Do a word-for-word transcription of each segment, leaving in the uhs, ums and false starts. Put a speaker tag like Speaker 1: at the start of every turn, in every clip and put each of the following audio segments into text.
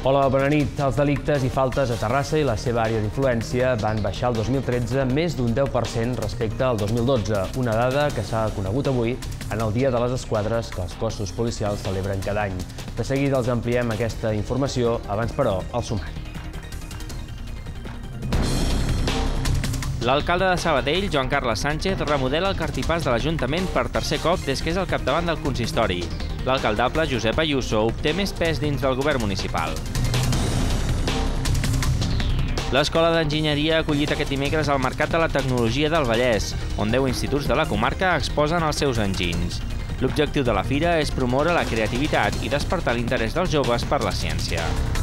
Speaker 1: Hola, bona nit. Els delictes i faltes a Terrassa i la seva àrea d'influència van baixar el dos mil tretze més d'un deu per cent respecte al dos mil dotze, una dada que s'ha conegut avui en el Dia de les Esquadres que els cossos policials celebren cada any. De seguida els ampliem aquesta informació, abans però el sumari.
Speaker 2: L'alcalde de Sabadell, Joan Carles Sánchez, remodela el cartipàs de l'Ajuntament per tercer cop des que és al capdavant del consistori. L'alcaldable, Josep Ayuso, obté més pes dins del govern municipal. L'Escola d'Enginyeria ha acollit aquest dimecres al Mercat de la Tecnologia del Vallès, on deu instituts de la comarca exposen els seus enginys. L'objectiu de la fira és promoure la creativitat i despertar l'interès dels joves per la ciència.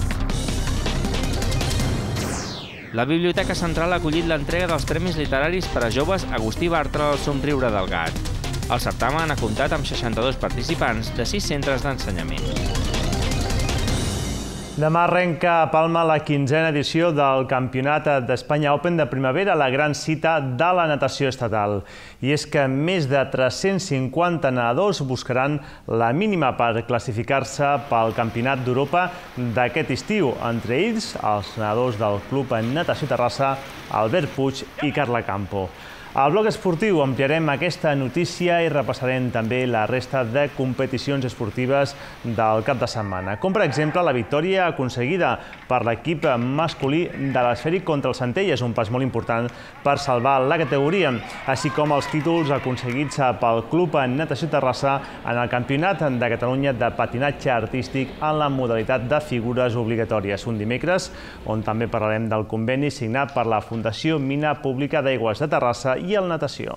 Speaker 2: La Biblioteca Central ha acollit l'entrega dels Premis Literaris per a joves Agustí Bartra al Somriure del Gat. El certamen ha comptat amb seixanta-dos participants de sis centres d'ensenyament.
Speaker 3: Demà arrenca a Palma la quinzena edició del Campionat d'Espanya Open de primavera, la gran cita de la natació estatal. I és que més de tres-cents cinquanta nedadors buscaran la mínima per classificar-se pel Campionat d'Europa d'aquest estiu. Entre ells, els nedadors del Club Natació Terrassa, Albert Puig i Carla Campo. Al bloc esportiu ampliarem aquesta notícia i repassarem també la resta de competicions esportives del cap de setmana, com per exemple la victòria aconseguida per l'equip masculí de l'Esfèric contra el Centelles, un pas molt important per salvar la categoria, així com els títols aconseguits pel Club Natació Terrassa en el Campionat de Catalunya de patinatge artístic en la modalitat de figures obligatòries. Un dimecres on també parlarem del conveni signat per la Fundació Mina Pública d'Aigües de Terrassa i el natació.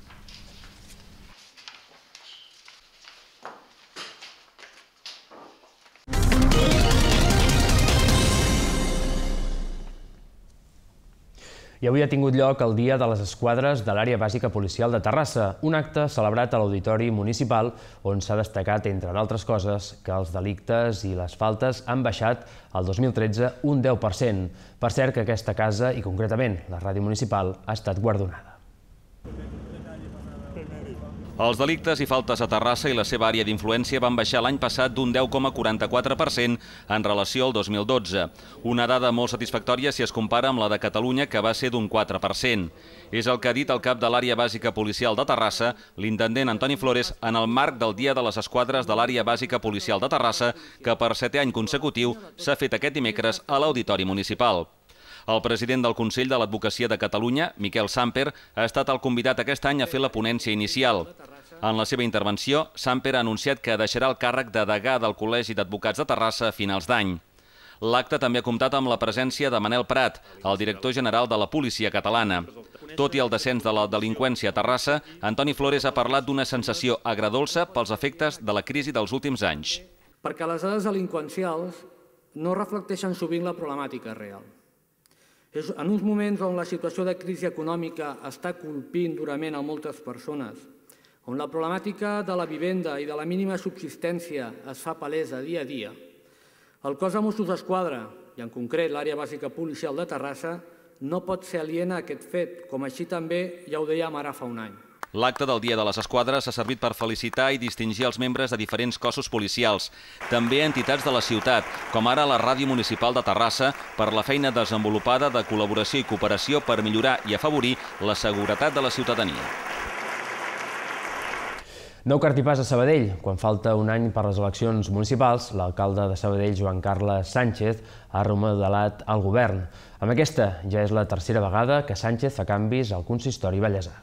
Speaker 1: I avui ha tingut lloc el Dia de les Esquadres de l'Àrea Bàsica Policial de Terrassa, un acte celebrat a l'Auditori Municipal on s'ha destacat, entre d'altres coses, que els delictes i les faltes han baixat el dos mil tretze un deu per cent. Per cert que aquesta casa, i concretament la ràdio municipal, ha estat guardonada.
Speaker 4: Els delictes i faltes a Terrassa i la seva àrea d'influència van baixar l'any passat d'un deu coma quaranta-quatre per cent en relació al dos mil dotze. Una dada molt satisfactòria si es compara amb la de Catalunya, que va ser d'un quatre per cent. És el que ha dit el cap de l'Àrea Bàsica Policial de Terrassa, l'intendent Antoni Flores, en el marc del Dia de les Esquadres de l'Àrea Bàsica Policial de Terrassa, que per setè any consecutiu s'ha fet aquest dimecres a l'Auditori Municipal. El president del Consell de l'Advocacia de Catalunya, Miquel Samper, ha estat el convidat aquest any a fer la ponència inicial. En la seva intervenció, Samper ha anunciat que deixarà el càrrec de degà del Col·legi d'Advocats de Terrassa a finals d'any. L'acte també ha comptat amb la presència de Manel Prat, el director general de la Policia Catalana. Tot i el descens de la delinqüència a Terrassa, Antoni Flores ha parlat d'una sensació agredolça pels efectes de la crisi dels últims anys.
Speaker 5: Perquè les dades delinqüencials no reflecteixen sovint la problemàtica real. En uns moments on la situació de crisi econòmica està colpint durament a moltes persones, on la problemàtica de la vivenda i de la mínima subsistència es fa palesa dia a dia, el cos de Mossos d'Esquadra, i en concret l'Àrea Bàsica Policial de Terrassa, no pot ser aliena a aquest fet, com així també ja ho dèiem ara fa un any.
Speaker 4: L'acte del Dia de les Esquadres ha servit per felicitar i distingir els membres de diferents cossos policials, també entitats de la ciutat, com ara la Ràdio Municipal de Terrassa, per la feina desenvolupada de col·laboració i cooperació per millorar i afavorir la seguretat de la ciutadania.
Speaker 1: Nou cartipàs a Sabadell. Quan falta un any per les eleccions municipals, l'alcalde de Sabadell, Joan Carles Sánchez, ha remodelat el govern. Amb aquesta ja és la tercera vegada que Sánchez fa canvis al consistori vallesà.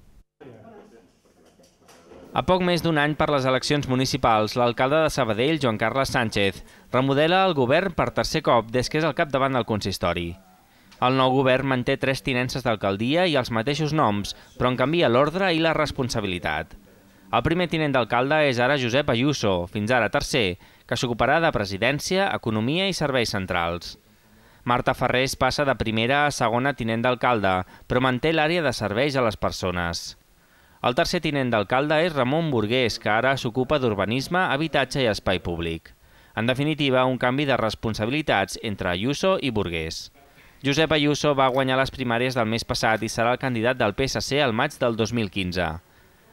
Speaker 2: A poc més d'un any per les eleccions municipals, l'alcalde de Sabadell, Joan Carles Sánchez, remodela el govern per tercer cop des que és al capdavant del consistori. El nou govern manté tres tinences d'alcaldia i els mateixos noms, però en canvia l'ordre i la responsabilitat. El primer tinent d'alcalde és ara Josep Ayuso, fins ara tercer, que s'ocuparà de presidència, economia i serveis centrals. Marta Ferrés passa de primera a segona tinent d'alcalde, però manté l'àrea de serveis a les persones. El tercer tinent d'alcalde és Ramon Burgués, que ara s'ocupa d'urbanisme, habitatge i espai públic. En definitiva, un canvi de responsabilitats entre Ayuso i Burgués. Josep Ayuso va guanyar les primàries del mes passat i serà el candidat del P S C al maig del dos mil quinze.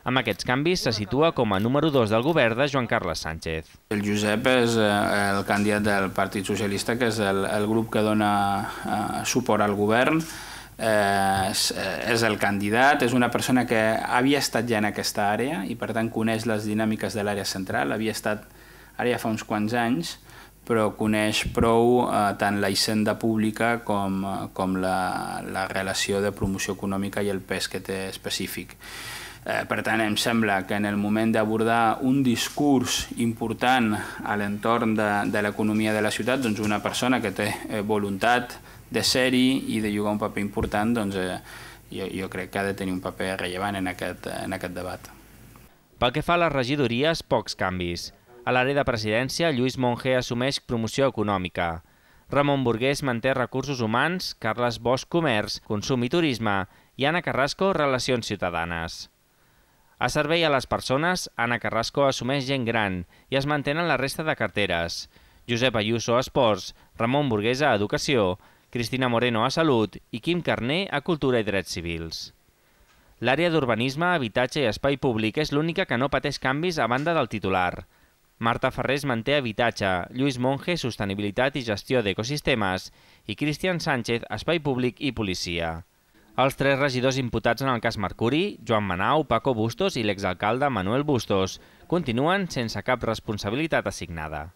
Speaker 2: Amb aquests canvis se situa com a número dos del govern de Joan Carles Sánchez.
Speaker 6: El Josep és el candidat del Partit Socialista, que és el, el grup que dona eh, suport al govern. Eh, és, és el candidat, és una persona que havia estat ja en aquesta àrea i per tant coneix les dinàmiques de l'àrea central, havia estat ara ja fa uns quants anys, però coneix prou eh, tant la hisenda pública com, com la, la relació de promoció econòmica i el pes que té específic. Eh, per tant, em sembla que en el moment d'abordar un discurs important a l'entorn de, de l'economia de la ciutat, doncs una persona que té eh, voluntat de ser-hi i de jugar un paper important, doncs eh, jo, jo crec que ha de tenir un paper rellevant en aquest, en aquest debat.
Speaker 2: Pel que fa a les regidories, pocs canvis. A l'àrea de presidència, Lluís Monge assumeix promoció econòmica. Ramon Burgués manté recursos humans, Carles Bosch comerç, consum i turisme i Anna Carrasco relacions ciutadanes. A servei a les persones, Anna Carrasco assumeix gent gran i es mantenen la resta de carteres. Josep Ayuso a Esports, Ramon Burgués a Educació, Cristina Moreno a Salut i Quim Carner a Cultura i Drets Civils. L'àrea d'urbanisme, habitatge i espai públic és l'única que no pateix canvis a banda del titular. Marta Ferrés manté habitatge, Lluís Monge sostenibilitat i gestió d'ecosistemes i Cristian Sánchez espai públic i policia. Els tres regidors imputats en el cas Mercuri, Joan Manau, Paco Bustos i l'exalcalde Manuel Bustos, continuen sense cap responsabilitat assignada.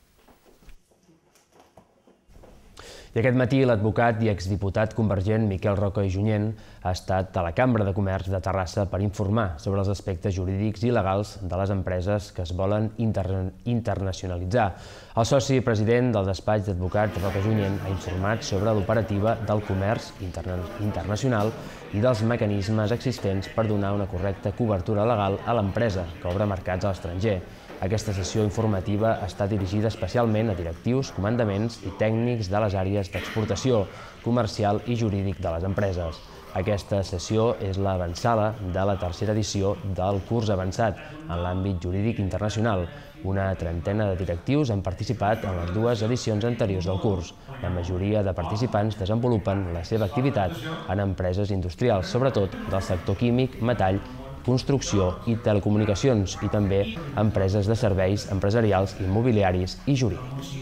Speaker 1: I aquest matí l'advocat i exdiputat convergent Miquel Roca i Junyent ha estat a la Cambra de Comerç de Terrassa per informar sobre els aspectes jurídics i legals de les empreses que es volen inter internacionalitzar. El soci president del despatx d'advocat Roca Junyent ha informat sobre l'operativa del comerç interna internacional i dels mecanismes existents per donar una correcta cobertura legal a l'empresa que obre mercats a l'estranger. Aquesta sessió informativa està dirigida especialment a directius, comandaments i tècnics de les àrees d'exportació, comercial i jurídic de les empreses. Aquesta sessió és l'avançada de la tercera edició del curs avançat en l'àmbit jurídic internacional. Una trentena de directius han participat en les dues edicions anteriors del curs. La majoria de participants desenvolupen la seva activitat en empreses industrials, sobretot del sector químic, metall, construcció i telecomunicacions, i també empreses de serveis empresarials, immobiliaris i jurídics.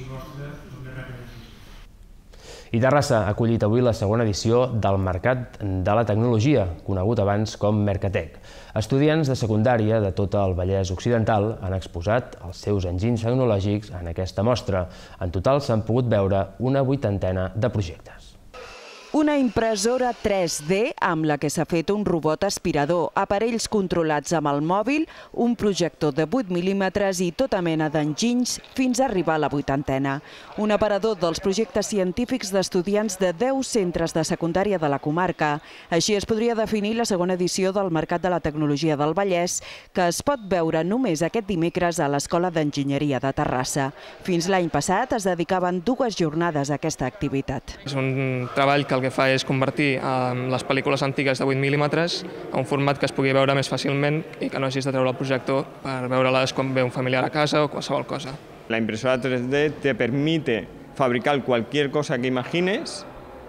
Speaker 1: I Terrassa ha acollit avui la segona edició del Mercat de la Tecnologia, conegut abans com Mercatec. Estudiants de secundària de tot el Vallès Occidental han exposat els seus enginys tecnològics en aquesta mostra. En total s'han pogut veure una vuitantena de projectes.
Speaker 7: Una impressora tres D amb la que s'ha fet un robot aspirador, aparells controlats amb el mòbil, un projector de vuit mil·límetres i tota mena d'enginys fins a arribar a la vuitantena. Un aparador dels projectes científics d'estudiants de deu centres de secundària de la comarca. Així es podria definir la segona edició del Mercat de la Tecnologia del Vallès, que es pot veure només aquest dimecres a l'Escola d'Enginyeria de Terrassa. Fins l'any passat es dedicaven dues jornades a aquesta activitat.
Speaker 8: És un treball que el que fa és convertir les pel·lícules antigues de vuit mil·límetres a un format que es pugui veure més fàcilment i que no hagis de treure el projector per veure-les quan ve un familiar a casa o qualsevol cosa.
Speaker 9: La impresora tres D te permite fabricar cualquier cosa que imagines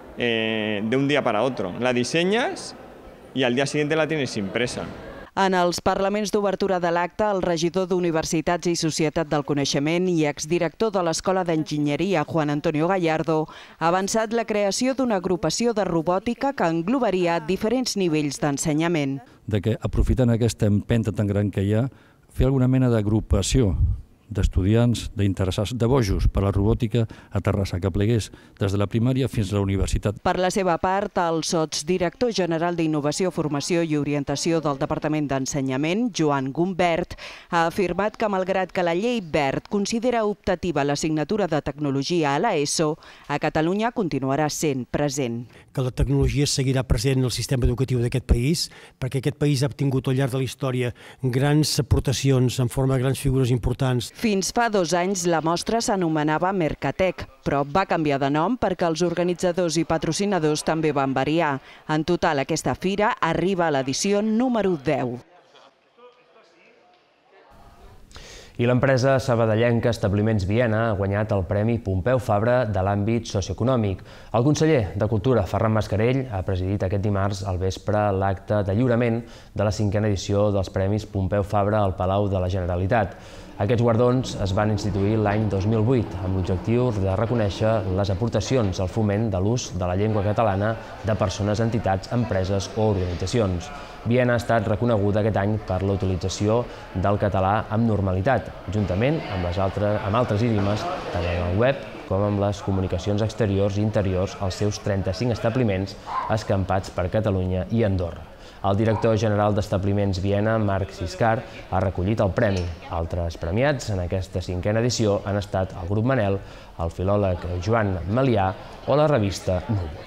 Speaker 9: eh, de un día para otro. La diseñas y al día siguiente la tienes impresa.
Speaker 7: En els parlaments d'obertura de l'acte, el regidor d'Universitats i Societat del Coneixement i exdirector de l'Escola d'Enginyeria, Juan Antonio Gallardo, ha avançat la creació d'una agrupació de robòtica que englobaria diferents nivells d'ensenyament.
Speaker 10: De que, aprofitant aquesta empenta tan gran que hi ha, fer alguna mena d'agrupació d'estudiants, d'interessats, de bojos per la robòtica a Terrassa, que plegués des de la primària fins a la universitat.
Speaker 7: Per la seva part, el sotsdirector general d'Innovació, Formació i Orientació del Departament d'Ensenyament, Joan Gumbert, ha afirmat que malgrat que la llei Wert considera optativa l'assignatura de Tecnologia a l'ESO, a Catalunya continuarà sent present.
Speaker 11: Que la tecnologia seguirà present en el sistema educatiu d'aquest país, perquè aquest país ha obtingut al llarg de la història grans aportacions en forma de grans figures importants.
Speaker 7: Fins fa dos anys la mostra s'anomenava Mercatec, però va canviar de nom perquè els organitzadors i patrocinadors també van variar. En total, aquesta fira arriba a l'edició número deu.
Speaker 1: I l'empresa sabadellenca Establiments Viena ha guanyat el Premi Pompeu Fabra de l'àmbit socioeconòmic. El conseller de Cultura, Ferran Mascarell, ha presidit aquest dimarts al vespre l'acte de lliurament de la cinquena edició dels Premis Pompeu Fabra al Palau de la Generalitat. Aquests guardons es van instituir l'any dos mil vuit amb l'objectiu de reconèixer les aportacions al foment de l'ús de la llengua catalana de persones, entitats, empreses o organitzacions. Viena ha estat reconeguda aquest any per la utilització del català amb normalitat, juntament amb, les altres, amb altres idiomes, tant en el web com amb les comunicacions exteriors i interiors als seus trenta-cinc establiments escampats per Catalunya i Andorra. El director general d'Establiments Viena, Marc Siscar, ha recollit el premi. Altres premiats en aquesta cinquena edició han estat el Grup Manel, el filòleg Joan Melià o la revista Núvol.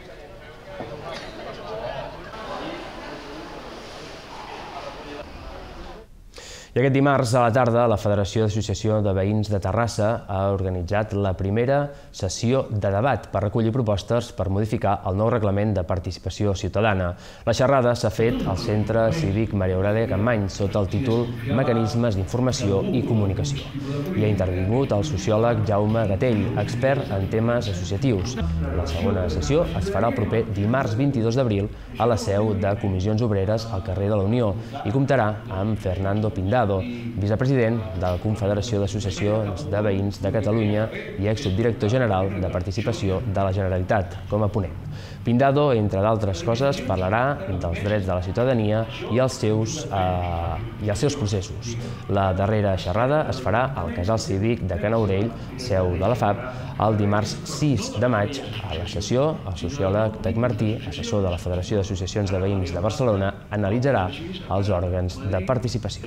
Speaker 1: I aquest dimarts a la tarda, la Federació d'Associació de Veïns de Terrassa ha organitzat la primera sessió de debat per recollir propostes per modificar el nou reglament de participació ciutadana. La xerrada s'ha fet al Centre Cívic Maria Aurèlia Capmany sota el títol Mecanismes d'informació i comunicació. Hi ha intervingut el sociòleg Jaume Gatell, expert en temes associatius. La segona sessió es farà el proper dimarts vint-i-dos d'abril a la seu de Comissions Obreres al carrer de la Unió i comptarà amb Fernando Pindado, vicepresident de la Confederació d'Associacions de Veïns de Catalunya i exsubdirector general de Participació de la Generalitat, com a ponent. Pindado, entre d'altres coses, parlarà dels drets de la ciutadania i els seus, eh, i els seus processos. La darrera xerrada es farà al Casal Cívic de Can Aurell, seu de la F A P, el dimarts sis de maig. A la sessió, el sociòleg Tec Martí, assessor de la Federació d'Associacions de Veïns de Barcelona, analitzarà els òrgans de participació.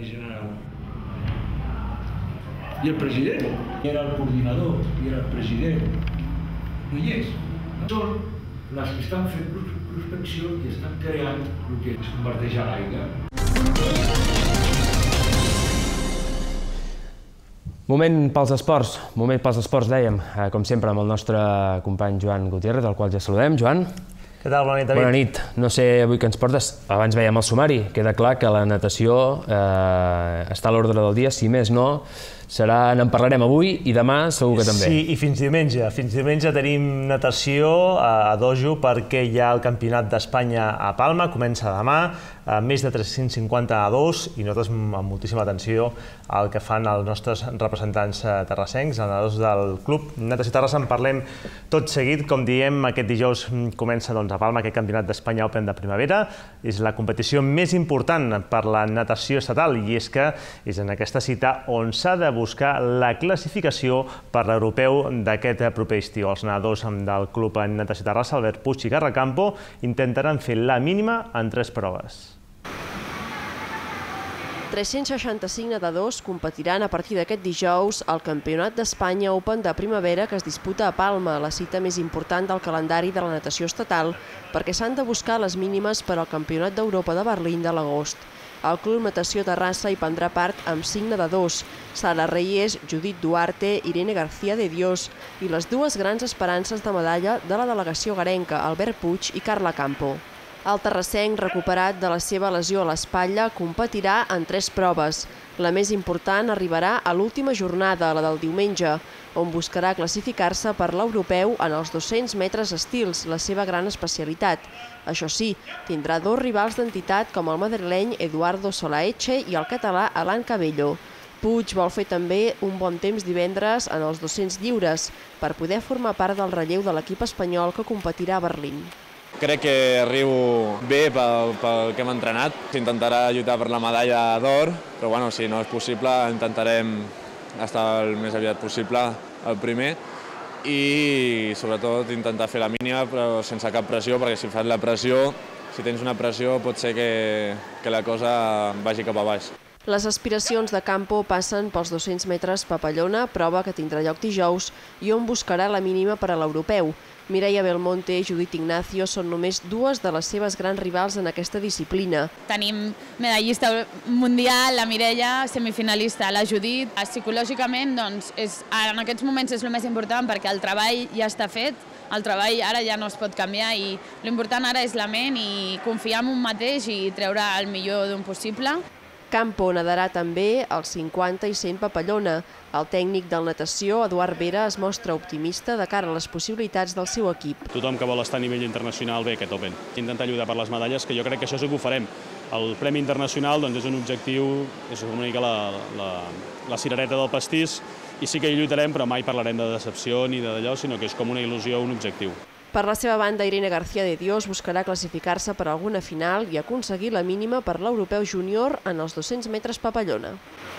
Speaker 12: I el president, que era el coordinador, i era el president, no hi és. Són les que estan fent prospecció i estan creant el que es converteix a l'aigua.
Speaker 1: Moment pels esports, moment pels esports, dèiem, com sempre amb el nostre company Joan Gutiérrez, al qual ja saludem. Joan.
Speaker 3: Què tal? Bona nit, David.
Speaker 1: Bona nit. No sé avui què ens portes. Abans veiem el sumari. Queda clar que la natació eh, està a l'ordre del dia, si més no, serà, en parlarem avui i demà segur que també.
Speaker 3: Sí, i fins diumenge. Fins diumenge tenim natació a dojo perquè hi ha el Campionat d'Espanya a Palma, comença demà, més de tres-cents cinquanta nadadors i nosaltres amb moltíssima atenció al que fan els nostres representants terrassencs, els nedadors del Club Natació Terrassa. En parlem tot seguit. Com diem, aquest dijous comença a Palma aquest Campionat d'Espanya Open de primavera. És la competició més important per la natació estatal i és que és en aquesta cita on s'ha de buscar la classificació per l'europeu d'aquest proper estiu. Els nedadors del Club Natació Terrassa, Albert Puig i Carla Campo, intentaran fer la mínima en tres proves.
Speaker 13: tres-cents seixanta-cinc nedadors competiran a partir d'aquest dijous al Campionat d'Espanya Open de primavera que es disputa a Palma, la cita més important del calendari de la natació estatal, perquè s'han de buscar les mínimes per al Campionat d'Europa de Berlín de l'agost. El Club Natació Terrassa hi prendrà part amb cinc nedadors, Sara Reyes, Judit Duarte, Irene García de Dios i les dues grans esperances de medalla de la delegació garenca, Albert Puig i Carla Campo. El terrassenc, recuperat de la seva lesió a l'espatlla, competirà en tres proves. La més important arribarà a l'última jornada, la del diumenge, on buscarà classificar-se per l'europeu en els dos-cents metres estils, la seva gran especialitat. Això sí, tindrà dos rivals d'entitat com el madrileny Eduardo Solaeche i el català Alan Cabello. Puig vol fer també un bon temps divendres en els dos-cents lliures per poder formar part del relleu de l'equip espanyol que competirà a Berlín.
Speaker 14: Crec que arribo bé pel, pel que hem entrenat. S'intentarà lluitar per la medalla d'or, però bueno, si no és possible intentarem estar el més aviat possible el primer i sobretot intentar fer la mínima però sense cap pressió, perquè si fas la pressió, si tens una pressió pot ser que, que la cosa vagi cap a baix.
Speaker 13: Les aspiracions de Campo passen pels dos-cents metres papallona, prova que tindrà lloc dijous i on buscarà la mínima per a l'europeu. Mireia Belmonte i Judit Ignacio són només dues de les seves grans rivals en aquesta disciplina.
Speaker 15: Tenim medallista mundial, la Mireia, semifinalista, la Judit. Psicològicament, doncs, és, en aquests moments és el més important perquè el treball ja està fet, el treball ara ja no es pot canviar i l'important ara és la ment i confiar en un mateix i treure el millor d'un possible.
Speaker 13: Campo nedarà també els cinquanta i cent papallona. El tècnic del natació, Eduard Vera, es mostra optimista de cara a les possibilitats del seu equip.
Speaker 16: Tothom que vol estar a nivell internacional ve a aquest Open. Intentar lluitar per les medalles, que jo crec que això sí que ho farem. El Premi Internacional doncs, és un objectiu, és una mica la, la, la cirereta del pastís, i sí que hi lluitarem, però mai parlarem de decepció ni d'allò, sinó que és com una il·lusió, un objectiu.
Speaker 13: Per la seva banda, Irene García de Dios buscarà classificar-se per alguna final i aconseguir la mínima per l'europeu júnior en els dos-cents metres papallona.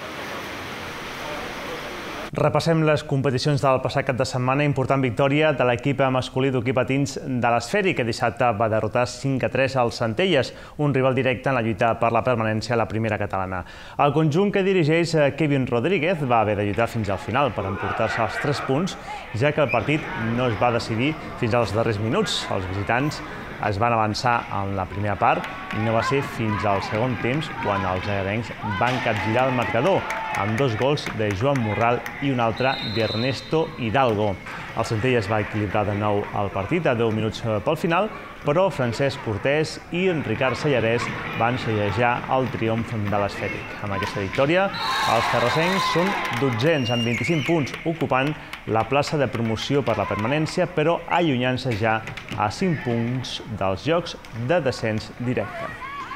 Speaker 3: Repassem les competicions del passat cap de setmana. Important victòria de l'equip masculí d'hoquei patins de l'Esfèric, que dissabte va derrotar cinc a tres al Centelles, un rival directe en la lluita per la permanència a la primera catalana. El conjunt que dirigeix Kevin Rodríguez va haver de lluitar fins al final per emportar-se els tres punts, ja que el partit no es va decidir fins als darrers minuts. Els visitants es van avançar en la primera part i no va ser fins al segon temps quan els agarencs van capgirar el marcador amb dos gols de Joan Morral i un altre d'Ernesto Hidalgo. El Centelles va equilibrar de nou el partit a deu minuts pel final, però Francesc Cortés i Ricard Sallarès van sellejar el triomf de l'Esfèric. Amb aquesta victòria, els terrassencs són dotzens amb vint-i-cinc punts, ocupant la plaça de promoció per la permanència, però allunyant-se ja a cinc punts dels jocs de descens directe.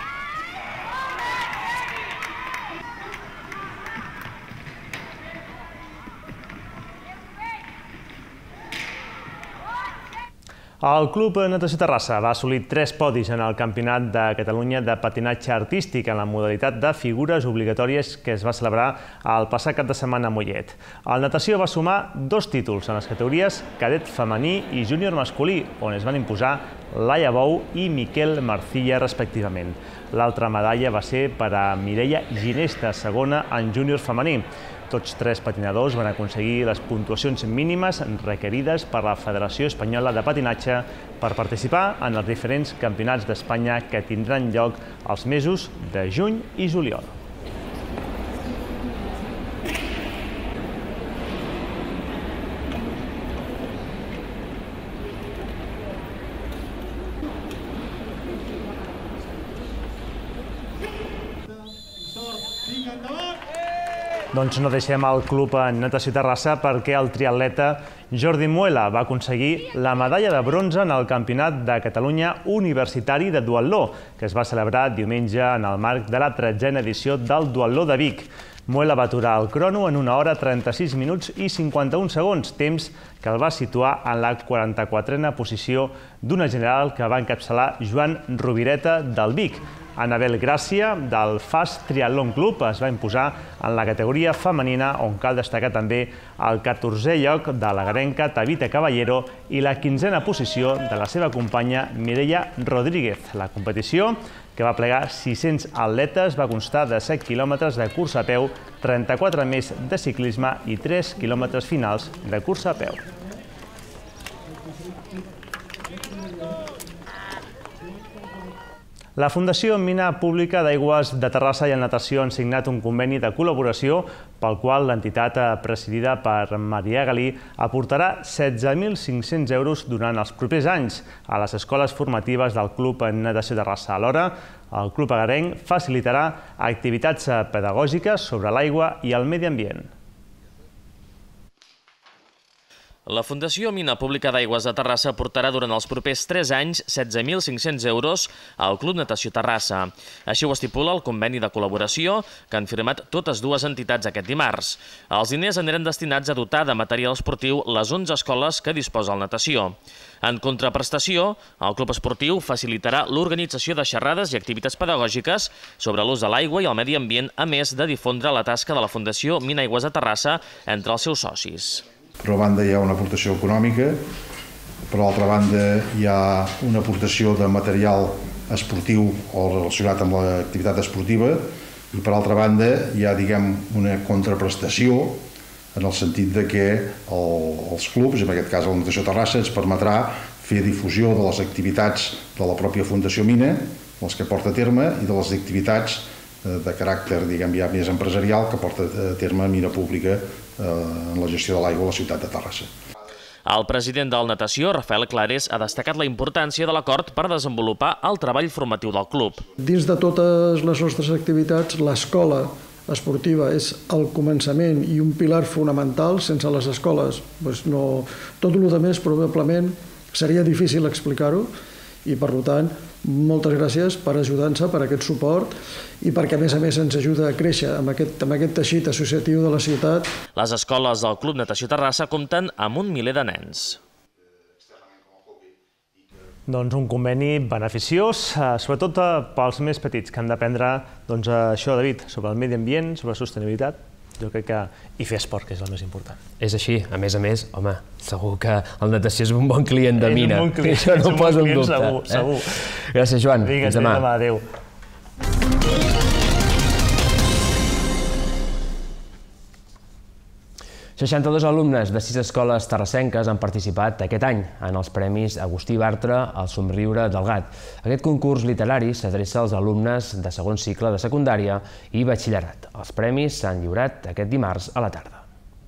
Speaker 3: El Club Natació Terrassa va assolir tres podis en el Campionat de Catalunya de patinatge artístic en la modalitat de figures obligatòries que es va celebrar el passat cap de setmana a Mollet. El natació va sumar dos títols en les categories cadet femení i júnior masculí, on es van imposar Laia Bou i Miquel Marcilla, respectivament. L'altra medalla va ser per a Mireia Ginesta, segona en júnior femení. Tots tres patinadors van aconseguir les puntuacions mínimes requerides per la Federació Espanyola de Patinatge per participar en els diferents campionats d'Espanya que tindran lloc els mesos de juny i juliol. Doncs no deixem el Club Natació Terrassa perquè el triatleta Jordi Muela va aconseguir la medalla de bronze en el Campionat de Catalunya Universitari de Duatló, que es va celebrar diumenge en el marc de la tretzena edició del Duatló de Vic. Muela va aturar el crono en una hora trenta-sis minuts i cinquanta-un segons, temps que el va situar en la quaranta-quatrena posició d'una general que va encapçalar Joan Rovireta del Vic. Anabel Gràcia, del Fast Triathlon Club, es va imposar en la categoria femenina, on cal destacar també el catorzè lloc de la garenca Tabita Caballero i la quinzena posició de la seva companya Mireia Rodríguez. La competició, que va plegar sis-cents atletes, va constar de set quilòmetres de cursa a peu, trenta-quatre més de ciclisme i tres quilòmetres finals de cursa a peu. La Fundació Mina Pública d'Aigües de Terrassa i el Natació han signat un conveni de col·laboració pel qual l'entitat presidida per Maria Galí aportarà setze mil cinc-cents euros durant els propers anys a les escoles formatives del Club Natació Terrassa. Alhora, el Club Agarenc facilitarà activitats pedagògiques sobre l'aigua i el medi ambient.
Speaker 17: La Fundació Mina Pública d'Aigües de Terrassa aportarà durant els propers tres anys setze mil cinc-cents euros al Club Natació Terrassa. Així ho estipula el conveni de col·laboració que han firmat totes dues entitats aquest dimarts. Els diners aniran destinats a dotar de material esportiu les onze escoles que disposa el natació. En contraprestació, el Club Esportiu facilitarà l'organització de xerrades i activitats pedagògiques sobre l'ús de l'aigua i el medi ambient, a més de difondre la tasca de la Fundació Mina Aigües de Terrassa entre els seus socis.
Speaker 18: Per una banda hi ha una aportació econòmica, per l'altra banda hi ha una aportació de material esportiu o relacionat amb l'activitat esportiva i per l'altra banda hi ha, diguem, una contraprestació en el sentit de que els clubs, en aquest cas la Natació Terrassa, ens permetrà fer difusió de les activitats de la pròpia Fundació Mina, les que porta a terme, i de les activitats de caràcter, diguem, ja més empresarial que porta a terme Mina Pública en la gestió de l'aigua a la ciutat de Terrassa.
Speaker 17: El president del Natació, Rafael Clares, ha destacat la importància de l'acord per desenvolupar el treball formatiu del club.
Speaker 19: Dins de totes les nostres activitats, l'escola esportiva és el començament i un pilar fonamental. Sense les escoles, doncs no, tot el que més probablement seria difícil explicar-ho i, per tant, moltes gràcies per ajudar-nos, per aquest suport i perquè, a més a més, ens ajuda a créixer amb aquest, amb aquest teixit associatiu de la ciutat.
Speaker 17: Les escoles del Club Natació Terrassa compten amb un miler de nens.
Speaker 3: Doncs un conveni beneficiós, sobretot pels més petits, que han d'aprendre això, David, sobre el medi ambient, sobre la sostenibilitat, jo crec que... i fer esport, que és el més important.
Speaker 1: És així. A més a més, home, segur que el Natació és un bon client de Mina.
Speaker 3: És un bon client,
Speaker 1: això no ho poso en dubte.
Speaker 3: Segur, segur.
Speaker 1: Gràcies, Joan.
Speaker 3: Fins demà. Adéu. seixanta-dos alumnes de sis escoles terrassenques han participat aquest any en els Premis Agustí Bartra al Somriure del Gat. Aquest concurs literari s'adreça als alumnes de segon cicle de secundària i batxillerat. Els premis s'han lliurat aquest dimarts a la tarda.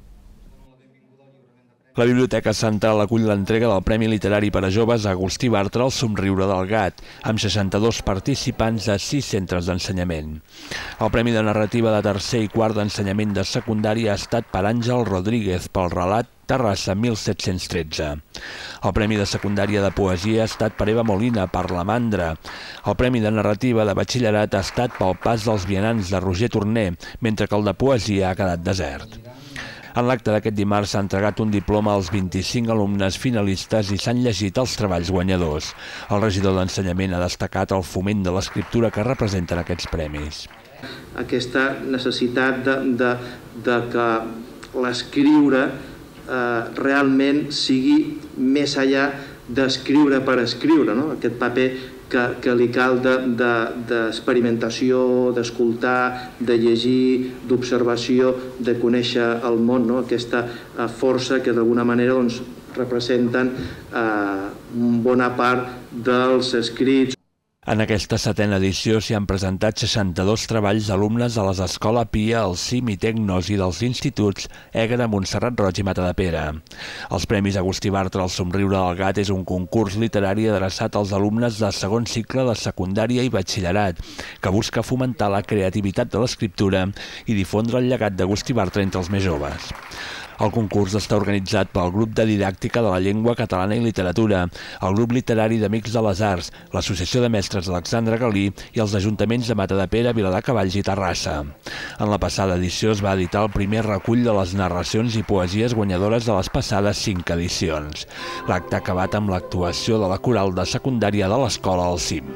Speaker 20: La Biblioteca Central acull l'entrega del Premi Literari per a Joves Agustí Bartra al Somriure del Gat, amb seixanta-dos participants de sis centres d'ensenyament. El Premi de Narrativa de tercer i quart d'ensenyament de secundària ha estat per Àngel Rodríguez pel relat Terrassa mil set-cents tretze. El Premi de Secundària de Poesia ha estat per Eva Molina per La Mandra. El Premi de Narrativa de Batxillerat ha estat pel Pas dels Vianants de Roger Torner, mentre que el de Poesia ha quedat desert. En l'acte d'aquest dimarts s'ha entregat un diploma als vint-i-cinc alumnes finalistes i s'han llegit els treballs guanyadors. El regidor d'Ensenyament ha destacat el foment de l'escriptura que representen aquests premis.
Speaker 21: Aquesta necessitat de, de, de que l'escriure eh, realment sigui més enllà d'escriure per escriure, no? Aquest paper que, que li cal d'experimentació, de, de, d'escoltar, de llegir, d'observació, de conèixer el món, no? Aquesta eh, força que d'alguna manera doncs, representen eh, bona part dels escrits.
Speaker 20: En aquesta setena edició s'hi han presentat seixanta-dos treballs d'alumnes de les Escola Pia, el CIM i Tecnos i dels instituts Ègara, Montserrat Roig i Matadepera. Els Premis Agustí Bartra al Somriure del Gat és un concurs literari adreçat als alumnes de segon cicle de secundària i batxillerat, que busca fomentar la creativitat de l'escriptura i difondre el llegat d'Agustí Bartra entre els més joves. El concurs està organitzat pel Grup de Didàctica de la Llengua Catalana i Literatura, el Grup Literari d'Amics de les Arts, l'Associació de Mestres Alexandre Galí i els ajuntaments de Matadepera, Viladecavalls i Terrassa. En la passada edició es va editar el primer recull de les narracions i poesies guanyadores de les passades cinc edicions. L'acte ha acabat amb l'actuació de la coral de secundària de l'escola al CIM.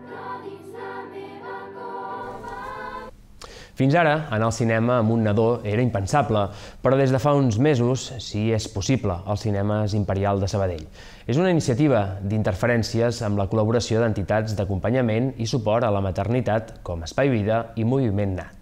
Speaker 1: Fins ara, anar al cinema amb un nadó era impensable, però des de fa uns mesos sí és possible als cinemes Imperial de Sabadell. És una iniciativa d'interferències amb la col·laboració d'entitats d'acompanyament i suport a la maternitat com Espai Vida i Moviment Nat.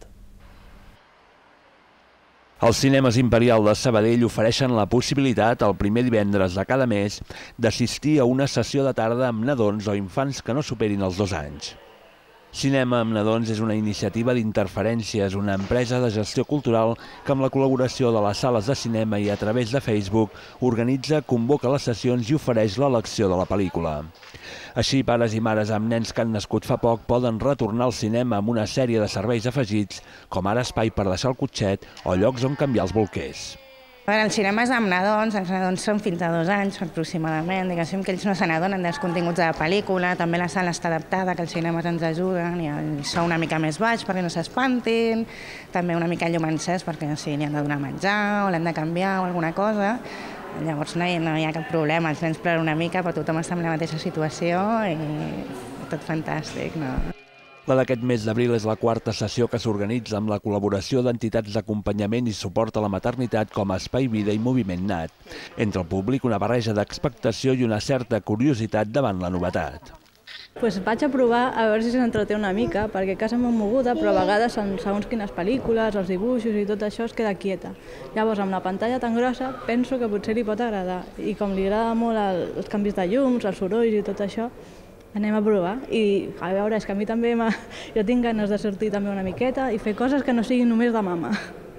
Speaker 20: Els cinemes Imperial de Sabadell ofereixen la possibilitat, el primer divendres de cada mes, d'assistir a una sessió de tarda amb nadons o infants que no superin els dos anys. Cinema amb nadons és una iniciativa d'interferències, una empresa de gestió cultural que amb la col·laboració de les sales de cinema i a través de Facebook organitza, convoca les sessions i ofereix l'elecció de la pel·lícula. Així, pares i mares amb nens que han nascut fa poc poden retornar al cinema amb una sèrie de serveis afegits, com ara espai per deixar el cotxet o llocs on canviar els bolquers.
Speaker 22: Els cinemes amb nadons, els nadons són fins a dos anys aproximadament, diguéssim que ells no se n'adonen dels continguts de la pel·lícula, també la sala està adaptada, que els cinemes ens ajuden, i el so una mica més baix perquè no s'espantin, també una mica llum encès perquè si li han de donar menjar o l'han de canviar o alguna cosa, llavors no hi, no hi ha cap problema, els nens ploren una mica però tothom està en la mateixa situació i tot fantàstic, no?
Speaker 20: La d'aquest mes d'abril és la quarta sessió que s'organitza amb la col·laboració d'entitats d'acompanyament i suport a la maternitat com Espai Vida i Moviment Nat. Entre el públic, una barreja d'expectació i una certa curiositat davant la novetat.
Speaker 23: Pues vaig a provar a veure si s'entreté una mica, perquè a casa m'ho moguda, però a vegades en segons quines pel·lícules, els dibuixos i tot això es queda quieta. Llavors, amb la pantalla tan grossa, penso que potser li pot agradar. I com li agrada molt el, els canvis de llums, els sorolls i tot això, anem a provar i a veure, és que a mi també jo tinc ganes de sortir també una miqueta i fer coses que no siguin només de mama.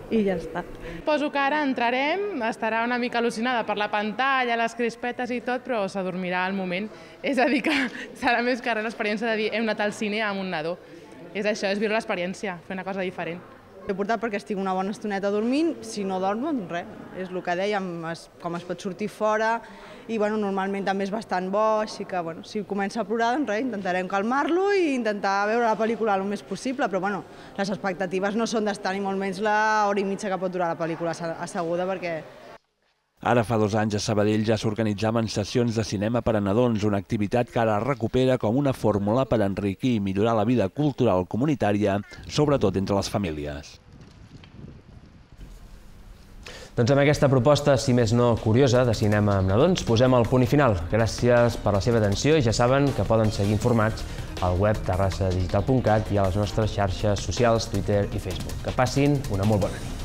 Speaker 23: i ja està.
Speaker 4: Suposo que ara entrarem, estarà una mica al·lucinada per la pantalla, les crispetes i tot, però s'adormirà al moment. És a dir, que serà més que res l'experiència de dir hem anat al cine amb un nadó. És això, és viure l'experiència, fer una cosa diferent.
Speaker 23: He portat perquè estic una bona estoneta dormint, si no dormo, doncs res, és el que dèiem, com es pot sortir fora, i bueno, normalment també és bastant bo, així que bueno, si comença a plorar, doncs res, intentarem calmar-lo i intentar veure la pel·lícula el més possible, però bueno, les expectatives no són d'estar ni molt menys l'hora i mitja que pot durar la pel·lícula asseguda, perquè...
Speaker 20: Ara fa dos anys a Sabadell ja s'organitzaven sessions de cinema per a nadons, una activitat que ara recupera com una fórmula per enriquir i millorar la vida cultural comunitària, sobretot entre les famílies.
Speaker 1: Doncs amb aquesta proposta, si més no curiosa, de cinema amb nadons, posem el punt i final. Gràcies per la seva atenció i ja saben que poden seguir informats al web terrassa digital punt cat i a les nostres xarxes socials, Twitter i Facebook. Que passin una molt bona nit.